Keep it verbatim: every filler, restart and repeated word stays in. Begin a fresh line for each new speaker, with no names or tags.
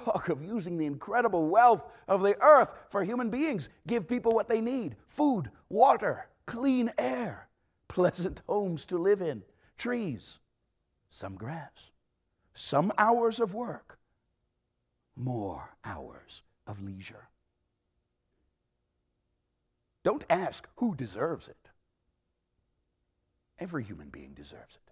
Talk of using the incredible wealth of the earth for human beings. Give people what they need: food, water, clean air, pleasant homes to live in, trees, some grass, some hours of work, more hours of leisure. Don't ask who deserves it. Every human being deserves it.